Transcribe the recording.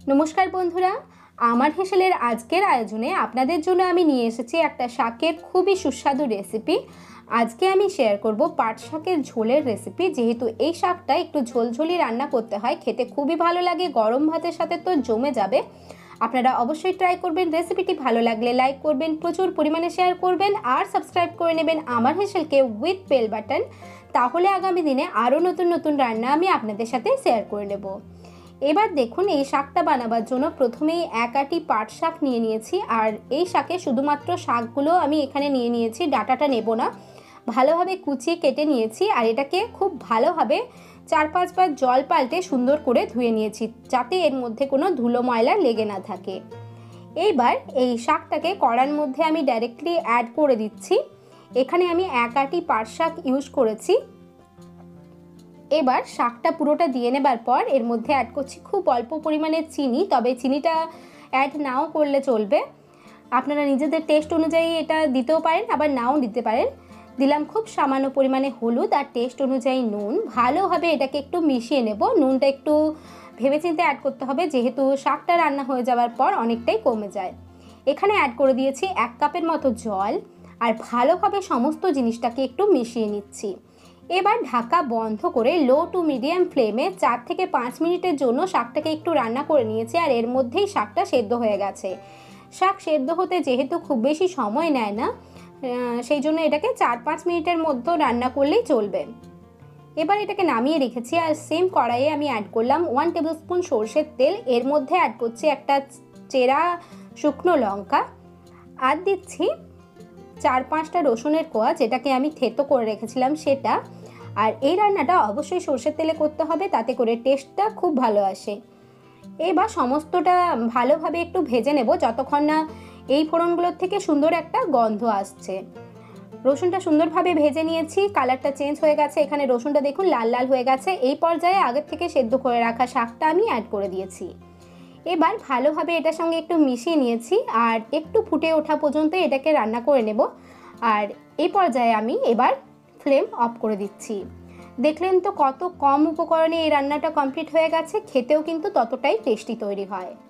নমস্কার বন্ধুরা, আমার হেসেলের আজকের আয়োজনে আপনাদের জন্য আমি নিয়ে এসেছি একটা শাকের খুবই সুস্বাদু রেসিপি। আজকে আমি শেয়ার করব পাট শাকের ঝোলের রেসিপি। যেহেতু এই শাকটা একটু ঝোলঝোলি রান্না করতে হয়, খেতে খুবই ভালো লাগে, গরম ভাতের সাথে তো জমে যাবে। আপনারা অবশ্যই ট্রাই করবেন। রেসিপিটি ভালো লাগলে লাইক করবেন, প্রচুর পরিমাণে শেয়ার করবেন আর সাবস্ক্রাইব করে নেবেন আমার হেসেলকে উইথ বেল বাটন। তাহলে আগামী দিনে আরও নতুন নতুন রান্না আমি আপনাদের সাথে শেয়ার করে নেব। এবার দেখুন, এই শাকটা বানাবার জন্য প্রথমেই এক আটি পাট শাক নিয়ে নিয়েছি। আর এই শাকে শুধুমাত্র শাকগুলো আমি এখানে নিয়ে নিয়েছি, ডাঁটাটা নেব না। ভালোভাবে কুচিয়ে কেটে নিয়েছি আর এটাকে খুব ভালোভাবে 4-5 বার জল পাল্টে সুন্দর করে ধুয়ে নিয়েছি, যাতে এর মধ্যে কোনো ধুলো ময়লা লেগে না থাকে। এইবার এই শাকটাকে কড়ার মধ্যে আমি ডাইরেক্টলি অ্যাড করে দিচ্ছি। এখানে আমি এক আটি পাট শাক ইউজ করেছি। এবার শাকটা পুরোটা দিয়ে নেবার পর এর মধ্যে অ্যাড করছি খুব অল্প পরিমাণে চিনি, তবে চিনিটা অ্যাড নাও করলে চলবে। আপনারা নিজেদের টেস্ট অনুযায়ী এটা দিতেও পারেন, আবার নাও দিতে পারেন। দিলাম খুব সামান্য পরিমাণে হলুদ আর টেস্ট অনুযায়ী নুন। ভালোভাবে এটাকে একটু মিশিয়ে নেব। নুনটা একটু ভেবেচিন্তে অ্যাড করতে হবে, যেহেতু শাকটা রান্না হয়ে যাওয়ার পর অনেকটাই কমে যায়। এখানে অ্যাড করে দিয়েছি 1 কাপের মতো জল আর ভালোভাবে সমস্ত জিনিসটাকে একটু মিশিয়ে নিচ্ছি। এবার ঢাকা বন্ধ করে লো টু মিডিয়াম ফ্লেমে 4 থেকে 5 মিনিটের জন্য শাকটাকে একটু রান্না করে নিয়েছি। আর এর মধ্যেই শাকটা সেদ্ধ হয়ে গেছে। শাক সেদ্ধ হতে যেহেতু খুব বেশি সময় নেয় না, সেই জন্য এটাকে 4-5 মিনিটের মধ্যে রান্না করলেই চলবে। এবার এটাকে নামিয়ে রেখেছি আর সেম কড়াইয়ে আমি অ্যাড করলাম 1 টেবিল স্পুন সরষের তেল। এর মধ্যে অ্যাড করছি একটা চেরা শুকনো লঙ্কা, আর দিচ্ছি 4-5টা রসুনের কোয়া, যেটাকে আমি থেতো করে রেখেছিলাম সেটা। আর এই রান্নাটা অবশ্যই সরষের তেলে করতে হবে, তাতে করে টেস্টটা খুব ভালো আসে। এবার সমস্তটা ভালোভাবে একটু ভেজে নেব যতক্ষণ না এই ফোড়নগুলোর থেকে সুন্দর একটা গন্ধ আসছে। রসুনটা সুন্দরভাবে ভেজে নিয়েছি, কালারটা চেঞ্জ হয়ে গেছে। এখানে রসুনটা দেখুন লাল লাল হয়ে গেছে। এই পর্যায়ে আগের থেকে সেদ্ধ করে রাখা শাকটা আমি অ্যাড করে দিয়েছি। এবার ভালোভাবে এটার সঙ্গে একটু মিশিয়ে নিয়েছি আর একটু ফুটে ওঠা পর্যন্ত এটাকে রান্না করে নেব। আর এই পর্যায়ে আমি এবার ফ্লেম অফ করে দিচ্ছি। দেখলেন তো কত কম উপকরণে এই রান্নাটা কমপ্লিট হয়ে গেছে, খেতেও কিন্তু ততটাই টেস্টি তৈরি হয়।